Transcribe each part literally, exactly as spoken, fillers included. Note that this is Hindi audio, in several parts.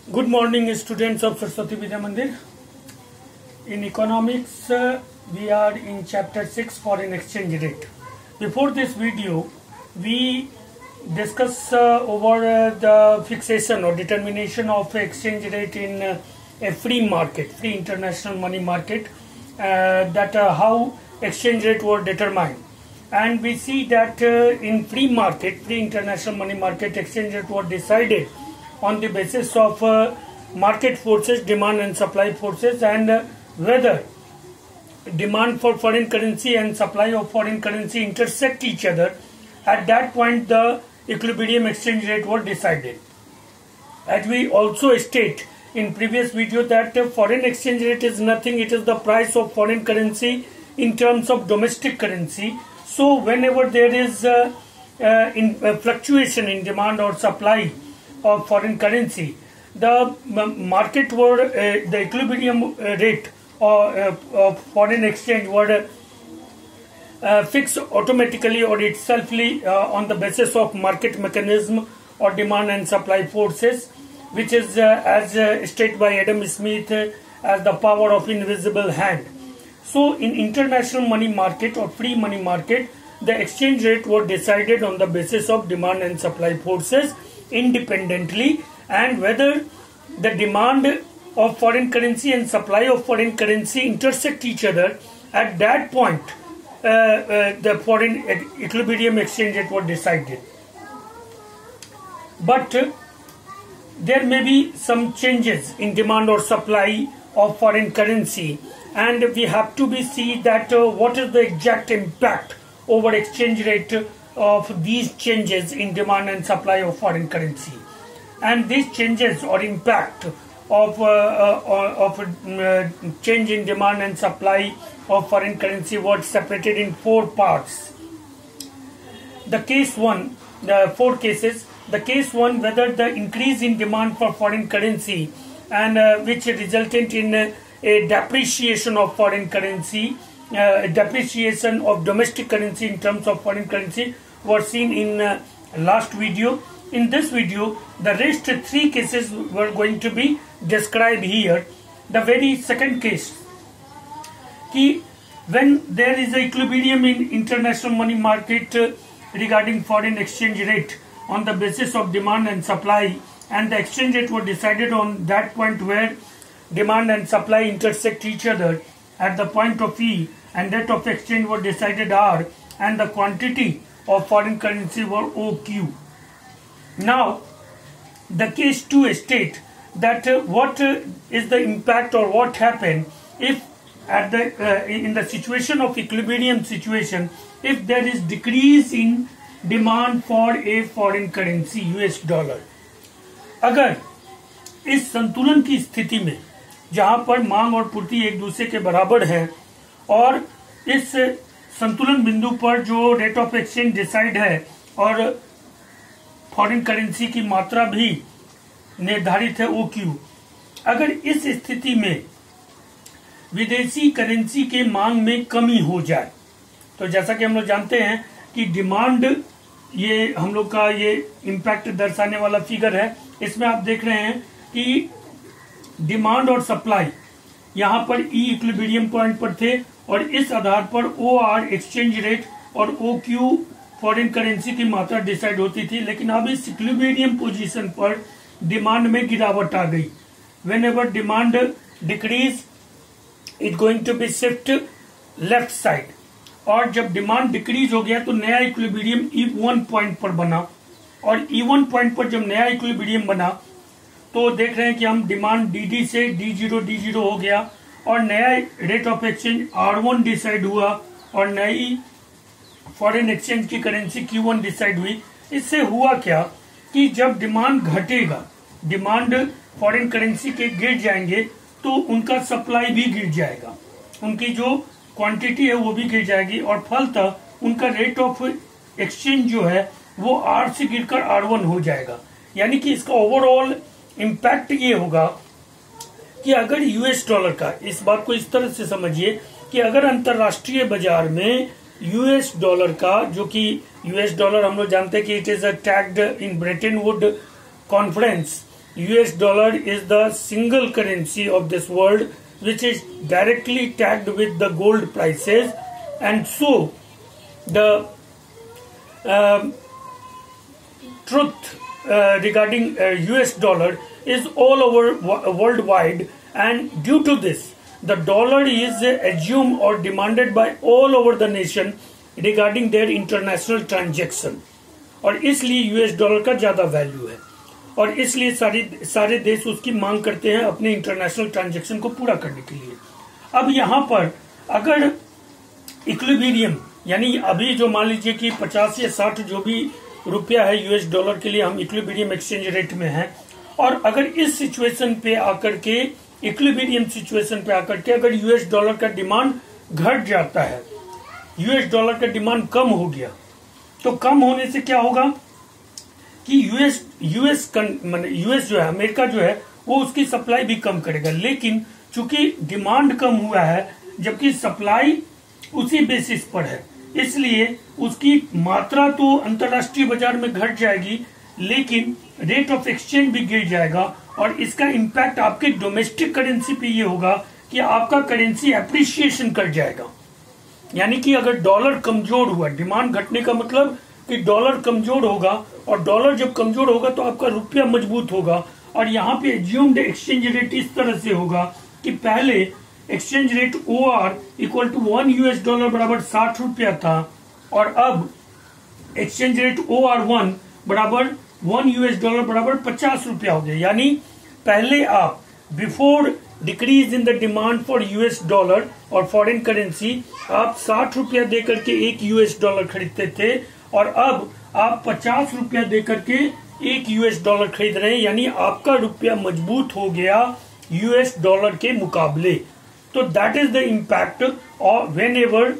Good morning, students of Saraswati Vidya Mandir. In economics, uh, we are in chapter six, foreign exchange rate. Before this video, we discuss uh, over uh, the fixation or determination of exchange rate in uh, a free market, free international money market, uh, that uh, how exchange rate were determined. And we see that uh, in free market, free international money market, exchange rate were decided on the basis of uh, market forces, demand and supply forces, and uh, whether demand for foreign currency and supply of foreign currency intersect each other. At that point, the equilibrium exchange rate was decided. As we also state in previous video that uh, foreign exchange rate is nothing, it is the price of foreign currency in terms of domestic currency. So whenever there is uh, uh, in uh, fluctuation in demand or supply of foreign currency, the market were uh, the equilibrium rate or uh, of foreign exchange were uh, fixed automatically or itselfly uh, on the basis of market mechanism or demand and supply forces, which is uh, as uh, stated by Adam Smith uh, as the power of invisible hand. So in international money market or free money market, the exchange rate was decided on the basis of demand and supply forces independently, and whether the demand of foreign currency and supply of foreign currency intersect each other. At that point, uh, uh, the foreign equilibrium exchange rate was decided. But uh, there may be some changes in demand or supply of foreign currency, and we have to be see that uh, what is the exact impact over exchange rate of these changes in demand and supply of foreign currency. And these changes or impact of uh, uh, of uh, change in demand and supply of foreign currency was separated in four parts. The case one, the four cases. The case one, whether the increase in demand for foreign currency and uh, which resulted in uh, a depreciation of foreign currency, uh, depreciation of domestic currency in terms of foreign currency, was seen in uh, last video. In this video, the rest three cases were going to be described here. The very second case, कि when there is a equilibrium in international money market uh, regarding foreign exchange rate on the basis of demand and supply, and the exchange rate was decided on that point where demand and supply intersect each other at the point of E, and rate of exchange was decided R, and the quantity of foreign currency were O Q. Now, the case two state that uh, what uh, is the impact or what happened if at the uh, in the situation of equilibrium situation, if there is decrease in demand for a foreign currency U S dollar. अगर इस संतुलन की स्थिति में जहां पर मांग और पूर्ति एक दूसरे के बराबर है और इस संतुलन बिंदु पर जो रेट ऑफ एक्सचेंज डिसाइड है और फॉरेन करेंसी की मात्रा भी निर्धारित है ओ क्यू, अगर इस स्थिति में विदेशी करेंसी के मांग में कमी हो जाए, तो जैसा कि हम लोग जानते हैं कि डिमांड, ये हम लोग का ये इम्पैक्ट दर्शाने वाला फिगर है, इसमें आप देख रहे हैं कि डिमांड और सप्लाई यहाँ पर ई इक्विलिब्रियम पॉइंट पर थे और इस आधार पर ओ आर एक्सचेंज रेट और ओ क्यू फॉरेन करेंसी की मात्रा डिसाइड होती थी। लेकिन अब इस इक्विलिब्रियम पोजीशन पर डिमांड में गिरावट आ गई। Whenever demand decrease it going to be shift left side, और जब डिमांड डिक्रीज हो गया तो नया इक्विलिब्रियम ई वन पॉइंट पर बना, और ई वन पॉइंट पर जब नया इक्विलिब्रियम बना तो देख रहे हैं कि हम डिमांड डी डी से डी जीरो डी जीरो हो गया और नया rate of exchange R one decide हुआ और नई फॉरेन एक्सचेंज की करेंसी क्यू वन डिसाइड हुई। इससे हुआ क्या कि जब डिमांड घटेगा, डिमांड फॉरेन करेंसी के गिर जाएंगे तो उनका सप्लाई भी गिर जाएगा, उनकी जो क्वांटिटी है वो भी गिर जाएगी और फलतः उनका रेट ऑफ एक्सचेंज जो है वो आर से गिरकर आर वन हो जाएगा। यानी कि इसका ओवरऑल इम्पैक्ट ये होगा कि अगर यूएस डॉलर का, इस बात को इस तरह से समझिए कि अगर अंतरराष्ट्रीय बाजार में यूएस डॉलर का, जो कि यूएस डॉलर हम लोग जानते हैं कि it is a tagged in Bretton Wood conference, U S dollar is the single currency of this world which is directly tagged with the gold prices, and so the uh, truth uh, regarding uh, U S dollar is all over worldwide, and due to this the dollar is assumed or demanded by all over the nation regarding their international transaction, और इसलिए यूएस डॉलर का ज्यादा वैल्यू है और इसलिए सारे सारे देश उसकी मांग करते हैं अपने इंटरनेशनल ट्रांजैक्शन को पूरा करने के लिए। अब यहाँ पर अगर इक्विलिब्रियम यानी अभी जो मान लीजिए कि पचास या साठ जो भी रुपया है यूएस डॉलर के लिए हम इक्विलिब्रियम एक्सचेंज रेट में हैं, और अगर इस सिचुएशन पे आकर के इक्विलिब्रियम सिचुएशन पे आकर के अगर यूएस डॉलर का डिमांड घट जाता है, यूएस डॉलर का डिमांड कम हो गया, तो कम होने से क्या होगा कि यूएस यूएस माने यूएस जो है अमेरिका जो है वो उसकी सप्लाई भी कम करेगा, लेकिन चूंकि डिमांड कम हुआ है जबकि सप्लाई उसी बेसिस पर है, इसलिए उसकी मात्रा तो अंतर्राष्ट्रीय बाजार में घट जाएगी लेकिन रेट ऑफ एक्सचेंज भी गिर जाएगा, और इसका इम्पैक्ट आपके डोमेस्टिक करेंसी पे ये होगा कि आपका करेंसी एप्रिसिएशन कर जाएगा। यानी कि अगर डॉलर कमजोर हुआ, डिमांड घटने का मतलब कि डॉलर कमजोर होगा, और डॉलर जब कमजोर होगा तो आपका रुपया मजबूत होगा, और यहाँ पे एज्यूम्ड एक्सचेंज रेट इस तरह से होगा कि पहले exchange rate O R equal to one US dollar बराबर साठ रुपया था, और अब exchange rate O R one बराबर वन यूएस डॉलर बराबर पचास रुपया हो गया। यानी पहले आप before decrease in the demand for US dollar और फॉरेन करेंसी आप साठ रुपया देकर के एक यूएस डॉलर खरीदते थे, और अब आप पचास रुपया देकर के एक यूएस डॉलर खरीद रहे हैं, यानी आपका रुपया मजबूत हो गया यूएस डॉलर के मुकाबले। तो that is the impact of whenever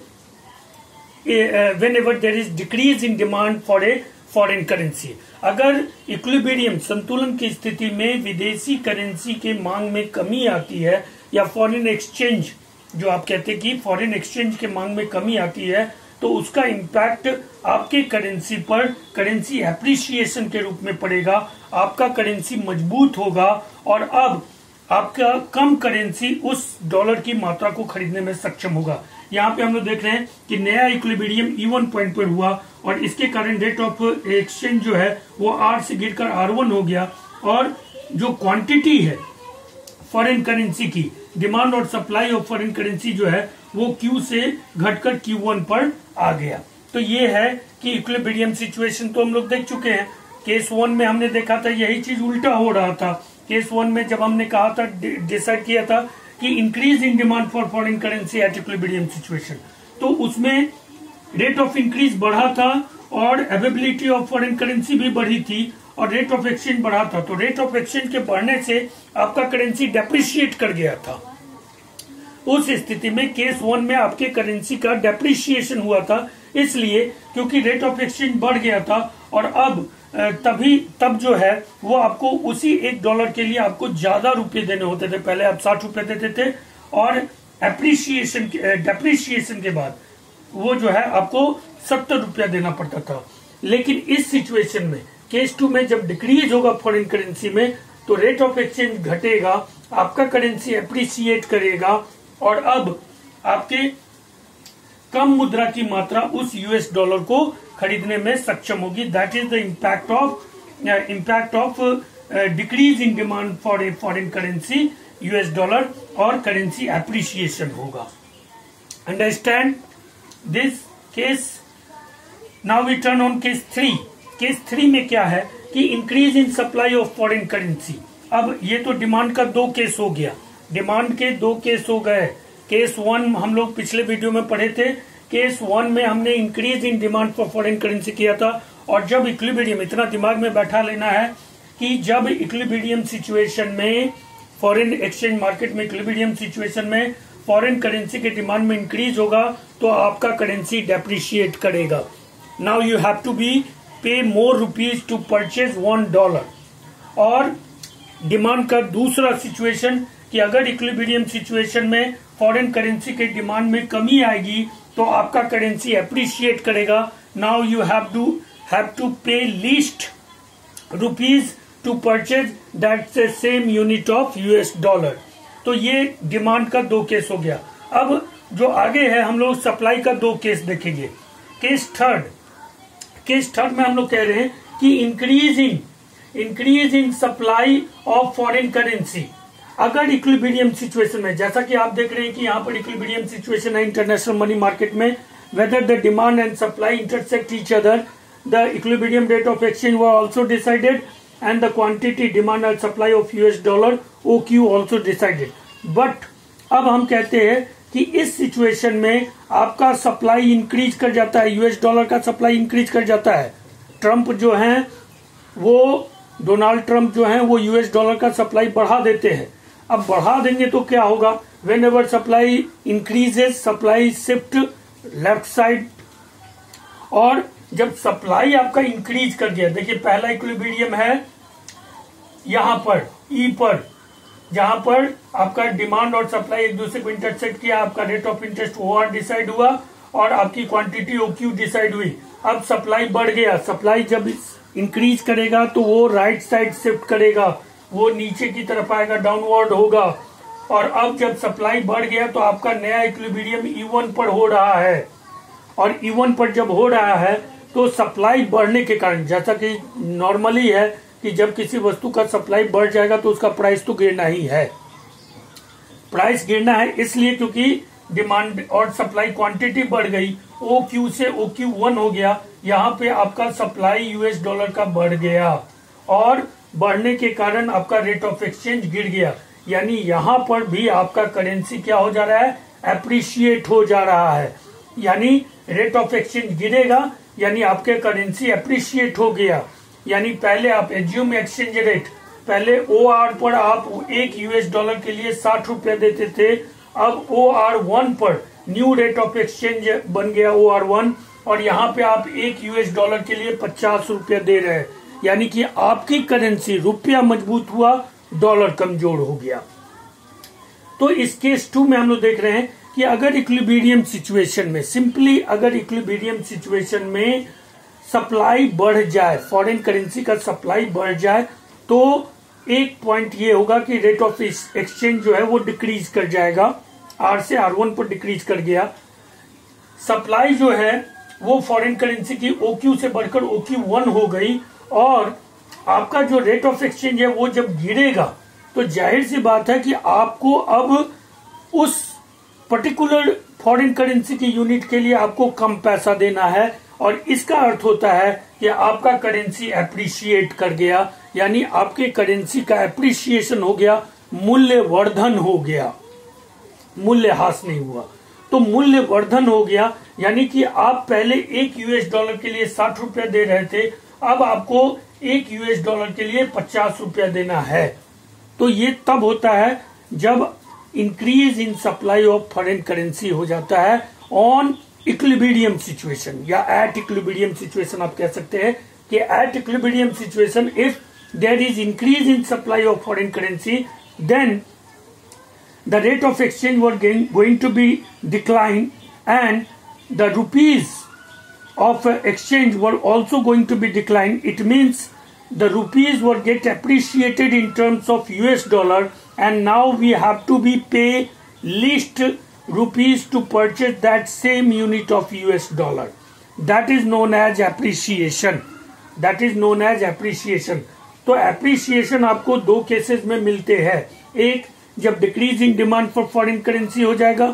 whenever there is decrease in demand for a foreign currency. अगर इक्विलिब्रियम संतुलन की स्थिति में विदेशी करेंसी के मांग में कमी आती है, या फॉरेन एक्सचेंज जो आप कहते हैं कि फॉरेन एक्सचेंज के मांग में कमी आती है, तो उसका इम्पैक्ट आपके करेंसी पर करेंसी एप्रिसिएशन के रूप में पड़ेगा, आपका करेंसी मजबूत होगा, और अब आपका कम करेंसी उस डॉलर की मात्रा को खरीदने में सक्षम होगा। यहाँ पे हम लोग देख रहे हैं कि नया इक्विलिब्रियम इवन पॉइंट पर हुआ, और इसके कारण रेट ऑफ एक्सचेंज जो है वो आर से गिरकर आर वन हो गया, और जो क्वांटिटी है फॉरेन करेंसी की, डिमांड और सप्लाई ऑफ फॉरेन करेंसी जो है वो क्यू से घटकर क्यू वन पर आ गया। तो ये है कि इक्विलिब्रियम सिचुएशन तो हम लोग देख चुके हैं। केस वन में हमने देखा था यही चीज उल्टा हो रहा था। केस वन में जब हमने कहा था, डिसाइड किया था कि increase in demand for foreign currency at equilibrium situation, तो उसमें रेट ऑफ इंक्रीज बढ़ा था और अवेलेबिलिटी ऑफ फॉरेन करेंसी भी बढ़ी थी, और रेट ऑफ एक्सचेंज बढ़ा था। तो रेट ऑफ एक्सचेंज के बढ़ने से आपका करेंसी डेप्रिशिएट कर गया था। उस स्थिति में केस वन में आपके करेंसी का डेप्रिशिएशन हुआ था, इसलिए क्योंकि रेट ऑफ एक्सचेंज बढ़ गया था, और अब तभी तब जो है वो आपको उसी एक डॉलर के लिए आपको ज्यादा रुपए देने होते थे। पहले आप साठ रुपए देते थे, और एप्रिसिएशन डेप्रिसिएशन के बाद वो जो है आपको सत्तर रुपया देना पड़ता था। लेकिन इस सिचुएशन में केस टू में जब डिक्रीज होगा फॉरेन करेंसी में, तो रेट ऑफ एक्सचेंज घटेगा, आपका करेंसी एप्रिसिएट करेगा, और अब आपके कम मुद्रा की मात्रा उस यूएस डॉलर को खरीदने में सक्षम होगी। That is the impact of impact of decrease in demand for a foreign currency US dollar, और करेंसी एप्रिसिएशन होगा। Understand this case. Now we turn on case three. Case three में क्या है कि increase in supply of foreign currency. अब ये तो डिमांड का दो केस हो गया, डिमांड के दो केस हो गए। केस वन हम लोग पिछले वीडियो में पढ़े थे। केस वन में हमने increase in demand for foreign currency किया था, और जब इक्विलिब्रियम, इतना दिमाग में बैठा लेना है कि जब इक्विलिब्रियम सिचुएशन में, फॉरेन एक्सचेंज मार्केट में इक्विलिब्रियम सिचुएशन में फॉरेन करेंसी के डिमांड में इंक्रीज होगा तो आपका करेंसी डेप्रिशिएट करेगा। Now you have to be pay more rupees to purchase one dollar. और डिमांड का दूसरा सिचुएशन कि अगर इक्विलिब्रियम सिचुएशन में फॉरेन करेंसी के डिमांड में कमी आएगी तो आपका करेंसी एप्रिशिएट करेगा। Now you have to have to pay least rupees to purchase that same unit of US dollar. तो ये डिमांड का दो केस हो गया। अब जो आगे है हम लोग सप्लाई का दो केस देखेंगे। केस थर्ड केस थर्ड में हम लोग कह रहे हैं कि increase in increase in supply of foreign currency. अगर इक्विलिब्रियम सिचुएशन में, जैसा कि आप देख रहे हैं कि यहाँ पर इक्विलिब्रियम सिचुएशन है इंटरनेशनल मनी मार्केट में, whether the demand and supply intersect each other, the equilibrium rate of exchange were also decided and the quantity demand and supply of U S dollar O Q also decided। But अब हम कहते हैं कि इस सिचुएशन में आपका सप्लाई इंक्रीज कर जाता है, यूएस डॉलर का सप्लाई इंक्रीज कर जाता है। ट्रम्प जो हैं वो डोनाल्ड ट्रम्प जो हैं वो यूएस डॉलर का सप्लाई बढ़ा देते हैं। अब बढ़ा देंगे तो क्या होगा, whenever supply increases supply shift left side. और जब सप्लाई आपका इंक्रीज कर गया, देखिए पहला इक्विलिब्रियम है यहां पर ई पर, जहां पर आपका डिमांड और सप्लाई एक दूसरे को इंटरसेक्ट किया, आपका rate of interest O R decide हुआ और आपकी क्वांटिटी ओ क्यू डिसाइड हुई। अब सप्लाई बढ़ गया, सप्लाई जब इंक्रीज करेगा तो वो राइट साइड शिफ्ट करेगा, वो नीचे की तरफ आएगा, डाउनवर्ड होगा। और अब जब सप्लाई बढ़ गया तो आपका नया इक्विलिब्रियम ई वन पर हो रहा है, और ई वन पर जब हो रहा है तो सप्लाई बढ़ने के कारण, जैसा कि नॉर्मली है कि जब किसी वस्तु का सप्लाई बढ़ जाएगा तो उसका प्राइस तो गिरना ही है। प्राइस गिरना है इसलिए क्योंकि डिमांड और सप्लाई क्वांटिटी बढ़ गई, ओ क्यू से ओ क्यू वन हो गया। यहाँ पे आपका सप्लाई यूएस डॉलर का बढ़ गया और बढ़ने के कारण आपका रेट ऑफ एक्सचेंज गिर गया। यानी यहाँ पर भी आपका करेंसी क्या हो जा रहा है, एप्रिशिएट हो जा रहा है। यानी रेट ऑफ एक्सचेंज गिरेगा यानी आपके करेंसी एप्रिशिएट हो गया। यानी पहले आप एज्यूम एक्सचेंज रेट, पहले ओ आर पर आप एक यूएस डॉलर के लिए साठ रुपया देते थे, अब ओ आर वन पर न्यू रेट ऑफ एक्सचेंज बन गया ओ आर वन, और यहाँ पे आप एक यूएस डॉलर के लिए पचास रुपया दे रहे हैं। यानी कि आपकी करेंसी रुपया मजबूत हुआ, डॉलर कमजोर हो गया। तो इस केस टू में हम लोग देख रहे हैं कि अगर इक्विलिब्रियम सिचुएशन में, सिंपली अगर इक्विलिब्रियम सिचुएशन में सप्लाई बढ़ जाए, फॉरेन करेंसी का सप्लाई बढ़ जाए, तो एक पॉइंट ये होगा कि रेट ऑफ एक्सचेंज जो है वो डिक्रीज कर जाएगा, आर से आर वन पर डिक्रीज कर गया। सप्लाई जो है वो फॉरेन करेंसी की ओ क्यू से बढ़कर ओ क्यू वन हो गई, और आपका जो रेट ऑफ एक्सचेंज है वो जब गिरेगा तो जाहिर सी बात है कि आपको अब उस पर्टिकुलर फॉरेन करेंसी की यूनिट के लिए आपको कम पैसा देना है, और इसका अर्थ होता है कि आपका करेंसी एप्रिशिएट कर गया। यानी आपके करेंसी का एप्रिशिएशन हो गया, मूल्य वर्धन हो गया, मूल्य ह्रास नहीं हुआ। तो मूल्य वर्धन हो गया यानी कि आप पहले एक यूएस डॉलर के लिए साठ रुपया दे रहे थे, अब आपको एक यूएस डॉलर के लिए पचास रुपया देना है। तो ये तब होता है जब increase in supply of foreign currency हो जाता है ऑन इक्विलिब्रियम सिचुएशन, या एट इक्विलिब्रियम सिचुएशन आप कह सकते हैं कि at equilibrium situation if there is increase in supply of foreign currency then the rate of exchange were going to be decline and the rupees of exchange were also going to be declined. It means the rupees were get appreciated in terms of U S dollar, and now we have to be pay least rupees to purchase that same unit of U S dollar. That is known as appreciation. That is known as appreciation. तो appreciation आपको दो केसेस में मिलते हैं। एक, जब decreasing demand for foreign currency हो जाएगा,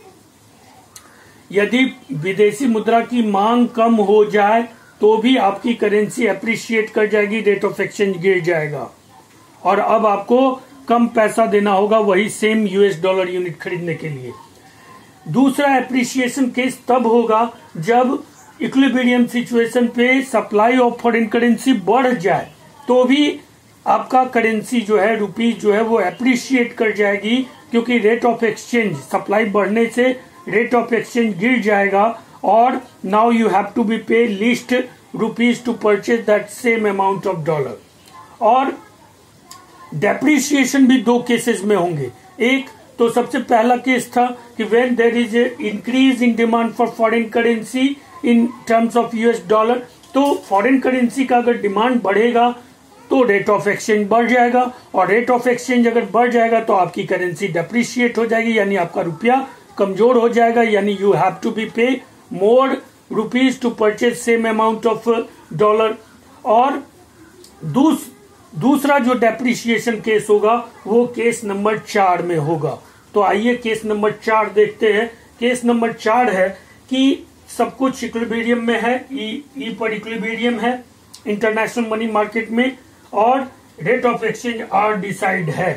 यदि विदेशी मुद्रा की मांग कम हो जाए तो भी आपकी करेंसी एप्रिशिएट कर जाएगी, रेट ऑफ एक्सचेंज गिर जाएगा और अब आपको कम पैसा देना होगा वही सेम यूएस डॉलर यूनिट खरीदने के लिए। दूसरा एप्रिशिएशन केस तब होगा जब इक्विलिब्रियम सिचुएशन पे सप्लाई ऑफ फॉरेन करेंसी बढ़ जाए तो भी आपका करेंसी जो है, रुपीज जो है वो एप्रिशिएट कर जाएगी, क्योंकि रेट ऑफ एक्सचेंज, सप्लाई बढ़ने से रेट ऑफ एक्सचेंज गिर जाएगा और now you have to be pay least rupees to purchase that same amount of dollar. और डेप्रिसिएशन भी दो केसेस में होंगे। एक तो सबसे पहला केस था कि when there is a increase in demand for foreign currency in terms of US dollar, तो फॉरेन करेंसी का अगर डिमांड बढ़ेगा तो रेट ऑफ एक्सचेंज बढ़ जाएगा, और रेट ऑफ एक्सचेंज अगर बढ़ जाएगा तो आपकी करेंसी डेप्रिशिएट हो जाएगी, यानी आपका रुपया कमजोर हो जाएगा, यानी you have to be pay more rupees to purchase same amount of dollar. और दूस, दूसरा जो डेप्रिशिएशन केस होगा वो केस नंबर चार में होगा। तो आइए केस नंबर चार देखते हैं। केस नंबर चार है कि सब कुछ इक्विलिब्रियम में है, ई ई पर इक्विलिब्रियम है इंटरनेशनल मनी मार्केट में, और rate of exchange R decide है।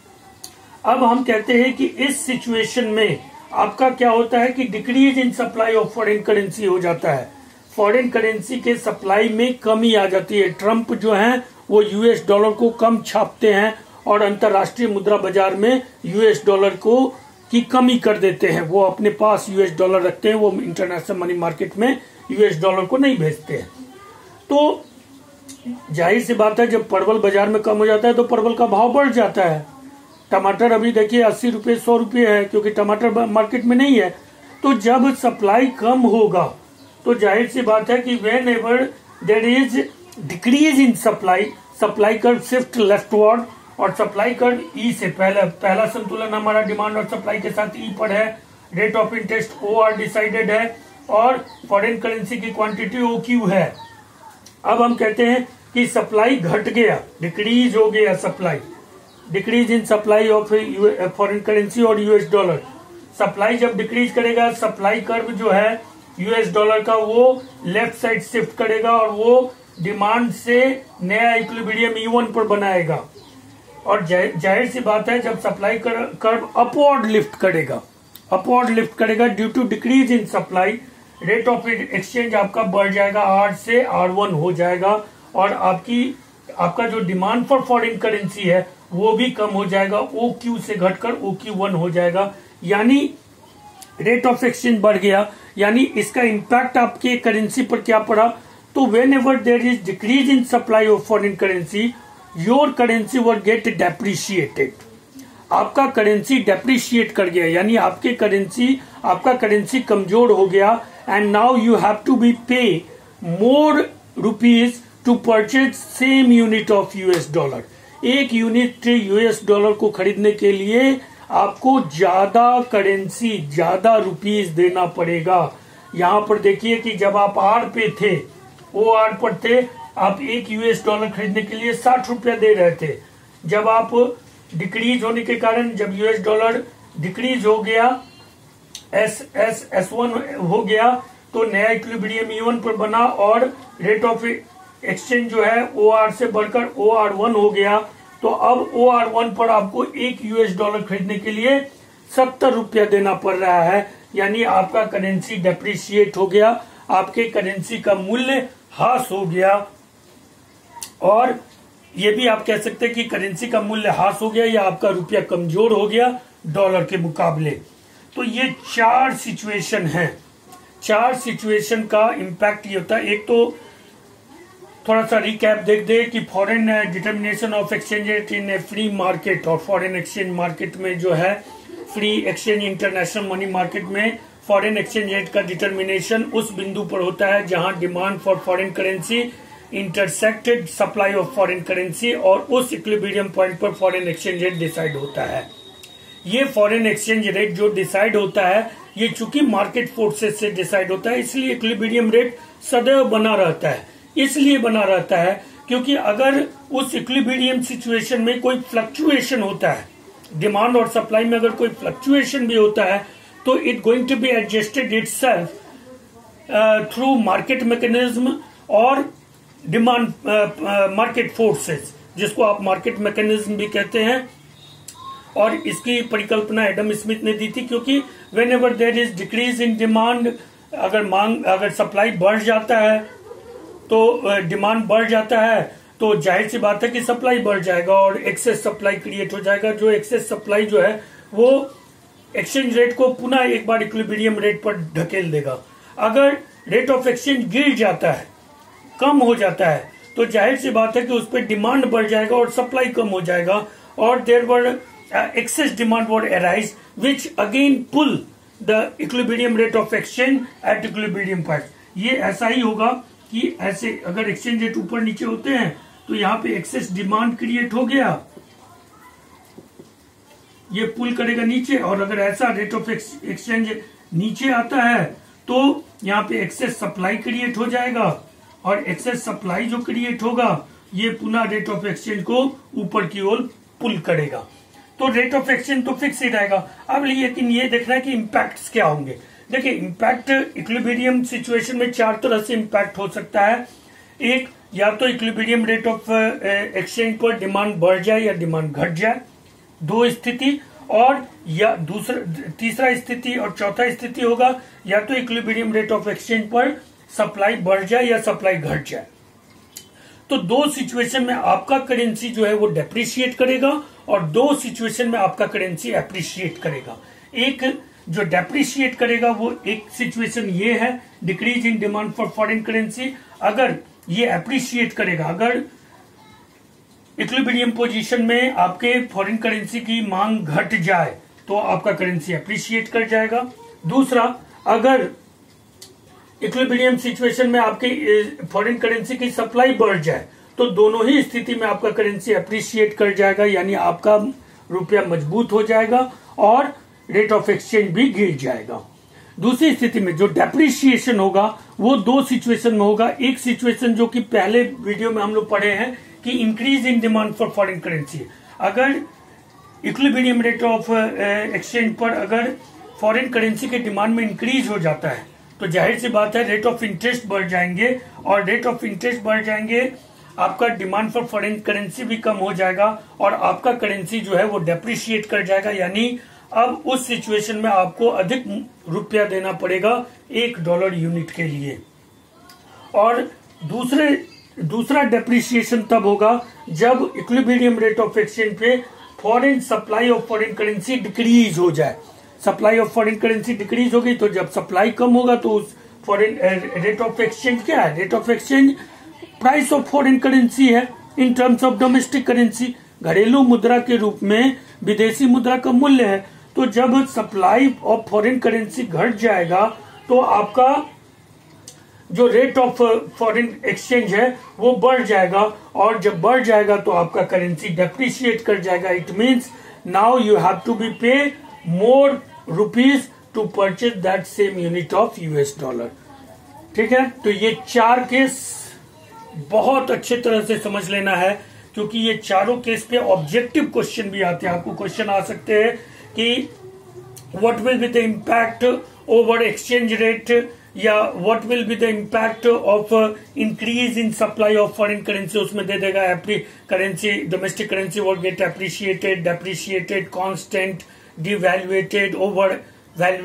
अब हम कहते हैं कि इस सिचुएशन में आपका क्या होता है कि decrease in supply of foreign currency हो जाता है, फॉरेन करेंसी के सप्लाई में कमी आ जाती है। ट्रंप जो है वो यूएस डॉलर को कम छापते हैं और अंतरराष्ट्रीय मुद्रा बाजार में यूएस डॉलर को की कमी कर देते हैं। वो अपने पास यूएस डॉलर रखते हैं, वो इंटरनेशनल मनी मार्केट में यूएस डॉलर को नहीं भेजते हैं। तो जाहिर सी बात है जब परवल बाजार में कम हो जाता है तो परवल का भाव बढ़ जाता है। टमाटर अभी देखिए अस्सी रुपए सौ रुपए है, क्योंकि टमाटर मार्केट में नहीं है। तो जब सप्लाई कम होगा तो जाहिर सी बात है कि whenever there is decrease in supply, supply curve shift leftward, और सप्लाई कर्व ई से पहला पहला संतुलन हमारा डिमांड और सप्लाई के साथ ई पर है। Rate of interest O R decided है, और फॉरेन करेंसी की क्वांटिटी ओ क्यू है। अब हम कहते हैं कि सप्लाई घट गया, डिक्रीज हो गया supply, decrease in supply of foreign currency और यूएस डॉलर। सप्लाई जब डिक्रीज करेगा, सप्लाई कर्व जो है यूएस डॉलर का वो लेफ्ट साइड शिफ्ट करेगा, और वो डिमांड से नया इक्विलिब्रियम ई वन पर बनाएगा। और जाहिर सी बात है जब सप्लाई कर्व अपवर्ड लिफ्ट करेगा, अपवर्ड लिफ्ट करेगा due to decrease in supply, rate of exchange आपका बढ़ जाएगा, आर से आर वन हो जाएगा, और आपकी आपका जो डिमांड फॉर फॉरेन करेंसी है वो भी कम हो जाएगा, ओ क्यू से घटकर ओ क्यू वन हो जाएगा। यानी रेट ऑफ एक्सचेंज बढ़ गया, यानी इसका इम्पैक्ट आपके करेंसी पर क्या पड़ा? तो whenever there is decrease in supply of foreign currency, your currency would get depreciated. आपका करेंसी डेप्रिशिएट कर गया, यानी आपके करेंसी आपका करेंसी कमजोर हो गया, and now you have to be pay more rupees to purchase same unit of US dollar. एक यूनिट यूएस डॉलर को खरीदने के लिए आपको ज्यादा करेंसी, ज्यादा रुपीज देना पड़ेगा। यहां पर देखिए कि जब आप आर पे थे, ओ आर पर थे, आप एक यूएस डॉलर खरीदने के लिए साठ रुपया दे रहे थे। जब आप डिक्रीज होने के कारण, जब यूएस डॉलर डिक्रीज हो गया, एस एस एस वन हो गया, तो नया इक्विलिब्रियम ई वन पर बना, और रेट ऑफ एक्सचेंज जो है ओ आर से बढ़कर ओ आर वन हो गया। तो अब ओ आर वन पर आपको एक यूएस डॉलर खरीदने के लिए सत्तर रुपया देना पड़ रहा है, यानी आपका करेंसी डेप्रिशिएट हो गया, आपके करेंसी का मूल्य ह्रास हो गया। और ये भी आप कह सकते हैं कि करेंसी का मूल्य ह्रास हो गया या आपका रुपया कमजोर हो गया डॉलर के मुकाबले। तो ये चार सिचुएशन है, चार सिचुएशन का इम्पैक्ट ये होता है। एक तो थोड़ा सा रिकैप देख दे कि foreign determination of exchange rate in a free market, और फॉरेन एक्सचेंज मार्केट में जो है free exchange international money market में फॉरेन एक्सचेंज रेट का डिटर्मिनेशन उस बिंदु पर होता है जहां demand for foreign currency intersected supply of foreign currency, और उस इक्विलिब्रियम पॉइंट पर फॉरेन एक्सचेंज रेट डिसाइड होता है। ये फॉरेन एक्सचेंज रेट जो डिसाइड होता है, ये चूंकि मार्केट फोर्सेस से डिसाइड होता है, इसलिए इक्विलिब्रियम रेट सदैव बना रहता है। इसलिए बना रहता है क्योंकि अगर उस इक्विलिब्रियम सिचुएशन में कोई फ्लक्चुएशन होता है, डिमांड और सप्लाई में अगर कोई फ्लक्चुएशन भी होता है, तो it going to be adjusted itself through market mechanism और डिमांड मार्केट फोर्सेस, जिसको आप मार्केट मैकेनिज्म भी कहते हैं। और इसकी परिकल्पना एडम स्मिथ ने दी थी, क्योंकि whenever there is decrease in demand, अगर मांग अगर सप्लाई बढ़ जाता है तो डिमांड बढ़ जाता है, तो जाहिर सी बात है कि सप्लाई बढ़ जाएगा और एक्सेस सप्लाई क्रिएट हो जाएगा। जो एक्सेस सप्लाई जो है वो एक्सचेंज रेट को पुनः एक बार इक्विलिब्रियम रेट पर ढकेल देगा। अगर रेट ऑफ एक्सचेंज गिर जाता है, कम हो जाता है, तो जाहिर सी बात है कि उस पर डिमांड बढ़ जाएगा और सप्लाई कम हो जाएगा, और there were excess demand would arise which again pull the equilibrium rate of exchange at equilibrium point. ये ऐसा ही होगा कि ऐसे अगर एक्सचेंज रेट ऊपर नीचे होते हैं तो यहाँ पे एक्सेस डिमांड क्रिएट हो गया, ये पुल करेगा नीचे। और अगर ऐसा रेट ऑफ एक्सचेंज नीचे आता है तो यहाँ पे एक्सेस सप्लाई क्रिएट हो जाएगा, और एक्सेस सप्लाई जो क्रिएट होगा ये पुनः रेट ऑफ एक्सचेंज को ऊपर की ओर पुल करेगा। तो रेट ऑफ एक्सचेंज तो फिक्स ही रहेगा। अब लेकिन ये देखना है कि इम्पैक्ट्स क्या होंगे। देखिए, इम्पैक्ट इक्विलिब्रियम सिचुएशन में चार तरह से इम्पैक्ट हो सकता है। एक, या तो इक्विलिब्रियम रेट ऑफ एक्सचेंज पर डिमांड बढ़ जाए या डिमांड घट जाए, दो स्थिति। और या दूसरा तीसरा स्थिति और चौथा स्थिति होगा या तो इक्विलिब्रियम रेट ऑफ एक्सचेंज पर सप्लाई बढ़ जाए या सप्लाई घट जाए। तो दो सिचुएशन में आपका करेंसी जो है वो डेप्रिशिएट करेगा और दो सिचुएशन में आपका करेंसी एप्रिशिएट करेगा। एक जो डेप्रिशिएट करेगा वो एक सिचुएशन ये है, decrease in demand for foreign currency. अगर ये एप्रिशिएट करेगा, अगर इक्विलिब्रियम पोजीशन में आपके फॉरेन करेंसी की मांग घट जाए तो आपका करेंसी एप्रिशिएट कर जाएगा। दूसरा, अगर इक्विलिब्रियम सिचुएशन में आपके फॉरेन करेंसी की सप्लाई बढ़ जाए तो दोनों ही स्थिति में आपका करेंसी एप्रिशिएट कर जाएगा, यानी आपका रुपया मजबूत हो जाएगा और रेट ऑफ एक्सचेंज भी गिर जाएगा। दूसरी स्थिति में जो डेप्रिशिएशन होगा वो दो सिचुएशन में होगा। एक सिचुएशन जो कि पहले वीडियो में हम लोग पढ़े हैं कि increase in demand for foreign currency. अगर इक्विलिब्रियम रेट ऑफ एक्सचेंज पर अगर फॉरेन करेंसी के डिमांड में इंक्रीज हो जाता है तो जाहिर सी बात है रेट ऑफ इंटरेस्ट बढ़ जाएंगे, और रेट ऑफ इंटरेस्ट बढ़ जाएंगे, आपका डिमांड फॉर फॉरेन करेंसी भी कम हो जाएगा और आपका करेंसी जो है वो डेप्रिशिएट कर जाएगा। यानी अब उस सिचुएशन में आपको अधिक रुपया देना पड़ेगा एक डॉलर यूनिट के लिए। और दूसरे दूसरा डेप्रिसिएशन तब होगा जब इक्विलिब्रियम रेट ऑफ एक्सचेंज पे foreign supply of foreign currency decrease हो जाए। Supply of foreign currency decrease होगी तो जब सप्लाई कम होगा तो उस फॉरेन रेट ऑफ एक्सचेंज क्या है? Rate of exchange price of foreign currency है in terms of domestic currency, घरेलू मुद्रा के रूप में विदेशी मुद्रा का मूल्य है। तो जब सप्लाई ऑफ फॉरेन करेंसी घट जाएगा तो आपका जो रेट ऑफ फॉरेन एक्सचेंज है वो बढ़ जाएगा, और जब बढ़ जाएगा तो आपका करेंसी डेप्रिशिएट कर जाएगा। It means now you have to be pay more rupees to purchase that same unit of US dollar. ठीक है, तो ये चार केस बहुत अच्छे तरह से समझ लेना है, क्योंकि ये चारों केस पे ऑब्जेक्टिव क्वेश्चन भी आते हैं। आपको क्वेश्चन आ सकते हैं कि what will be the impact over exchange rate, या what will be the impact of increase in supply of foreign currency. उसमें दे देगा currency, domestic currency will get appreciated, depreciated, constant, devaluated, over valuated।